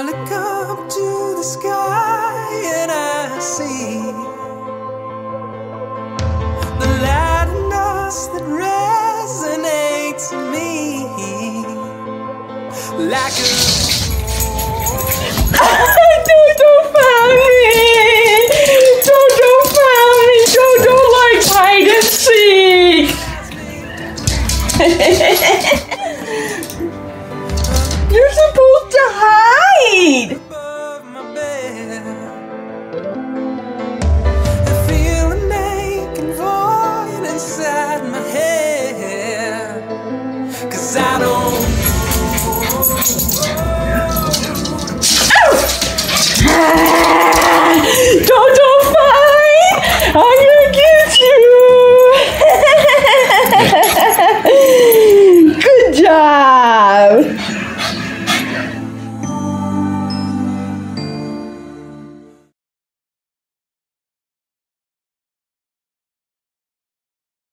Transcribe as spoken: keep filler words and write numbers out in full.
look up to the sky and I see the light in us that resonates in me like a